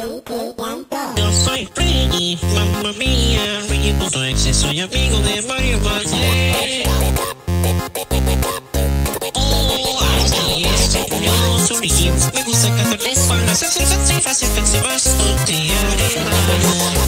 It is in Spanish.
Yo soy Reggie, mamma mía, Reggie.exe, soy amigo de Mario Valle. Oh, así es, yo soy Reggie, me gusta cantar de espaldas, hacer fácil, fácil, fácil, bastotear el balón.